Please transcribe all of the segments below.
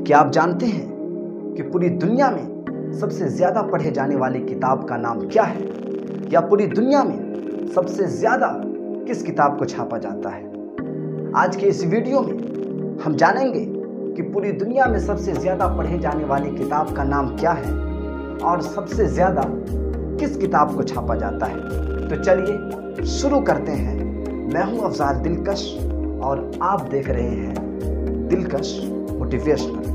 کیا آپ جانتے ہیں کہ پوری دنیا میں سب سے زیادہ پڑھے جانے والی کتاب کا نام کیا ہے؟ یا پوری دنیا میں سب سے زیادہ کس کتاب کو چھاپا جاتا ہے؟ آج کے اس ویڈیو میں ہم جانیں گے کہ پوری دنیا میں سب سے زیادہ پڑھے جانے والی کتاب کا نام کیا ہے اور سب سے زیادہ کس کتاب کو چھاپا جاتا ہے۔ تو چلیے شروع کرتے ہیں۔ میں ہوں افضال دلکش اور آپ دیکھ رہے ہیں دلکش موٹیویشنل۔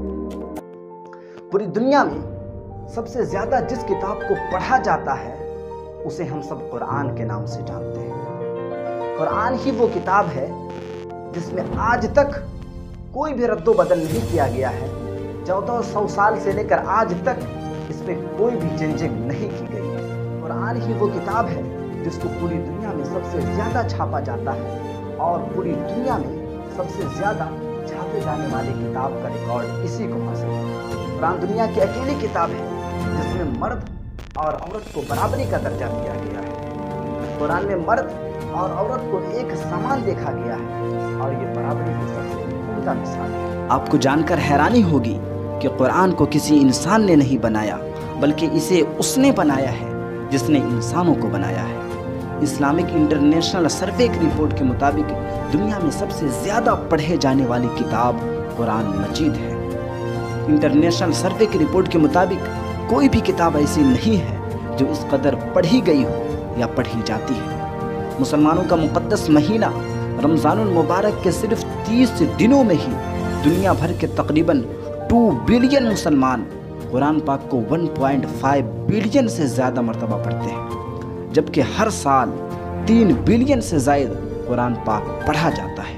پوری دنیا میں سب سے زیادہ جس کتاب کو پڑھا جاتا ہے اسے ہم سب قرآن کے نام سے جانتے ہیں۔ قرآن ہی وہ کتاب ہے جس میں آج تک کوئی بھی رد و بدل نہیں کیا گیا ہے۔ 1400 سال سے لے کر آج تک اس پہ کوئی بھی چینجنگ نہیں کی گئی ہے۔ قرآن ہی وہ کتاب ہے جس کو پوری دنیا میں سب سے زیادہ چھاپا جاتا ہے اور پوری دنیا میں سب سے زیادہ چھاپے جانے والی کتاب کا ریکارڈ اسی کو حاصل ہے۔ قرآن دنیا کی اکیلی کتاب ہے جس میں مرد اور عورت کو برابری کا درجہ دیا گیا ہے۔ قرآن میں مرد اور عورت کو ایک سامان دیکھا گیا ہے اور یہ برابری کی سب سے عمدہ مثال ہے۔ آپ کو جان کر حیرانی ہوگی کہ قرآن کو کسی انسان نے نہیں بنایا بلکہ اسے اس نے بنایا ہے جس نے انسانوں کو بنایا ہے۔ اسلامک انٹرنیشنل سروے کی رپورٹ کے مطابق دنیا میں سب سے زیادہ پڑھے جانے والی کتاب قرآن مجید ہے۔ انٹرنیشنل سروے کی رپورٹ کے مطابق کوئی بھی کتاب ایسی نہیں ہے جو اس قدر پڑھی گئی ہو یا پڑھی جاتی ہے۔ مسلمانوں کا مقدس مہینہ رمضان المبارک کے صرف 30 دنوں میں ہی دنیا بھر کے تقریباً 2 بلین مسلمان قرآن پاک کو 1.5 بلین سے زیادہ مرتبہ پڑھتے ہیں، جبکہ ہر سال 3 بلین سے زائد قرآن پاک پڑھا جاتا ہے۔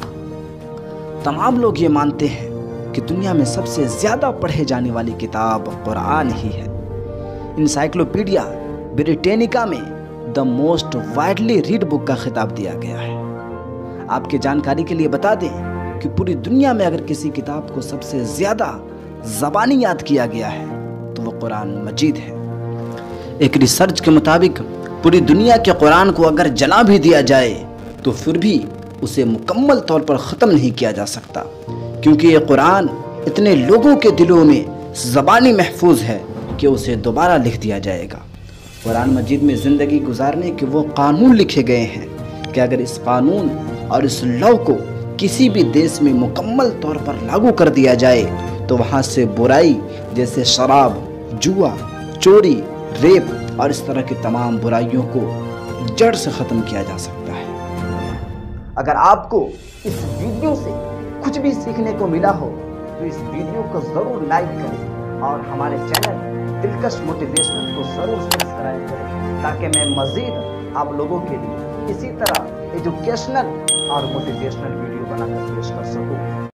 تمام لوگ یہ مانتے ہیں کہ دنیا میں سب سے زیادہ پڑھے جانے والی کتاب قرآن ہی ہے۔ انسائکلوپیڈیا بریٹینیکا میں the most widely read book کا خطاب دیا گیا ہے۔ آپ کی جانکاری کے لیے بتا دیں کہ پوری دنیا میں اگر کسی کتاب کو سب سے زیادہ زبانی یاد کیا گیا ہے تو وہ قرآن مجید ہے۔ ایک ریسرچ کے مطابق پوری دنیا کے قرآن کو اگر جلا بھی دیا جائے تو پھر بھی اسے مکمل طور پر ختم نہیں کیا جا سکتا، کیونکہ یہ قرآن اتنے لوگوں کے دلوں میں زبانی محفوظ ہے کہ اسے دوبارہ لکھ دیا جائے گا۔ قرآن مجید میں زندگی گزارنے کے وہ قانون لکھے گئے ہیں کہ اگر اس قانون اور اس لاء کو کسی بھی دیش میں مکمل طور پر لاگو کر دیا جائے تو وہاں سے برائی جیسے شراب، جوا، چوری، ریپ اور اس طرح کی تمام برائیوں کو جڑ سے ختم کیا جا سکتا ہے۔ اگر آپ کو اس ویڈیو سے کچھ بھی سیکھنے کو ملا ہو تو اس ویڈیو کو ضرور لائک کریں اور ہمارے چینل دلکش موٹیویشنل کو ضرور سبسکرائب کریں تاکہ میں مزید آپ لوگوں کے لیے اسی طرح ایجوکیشنل اور موٹیویشنل ویڈیو بنا کر پیش کر سکوں۔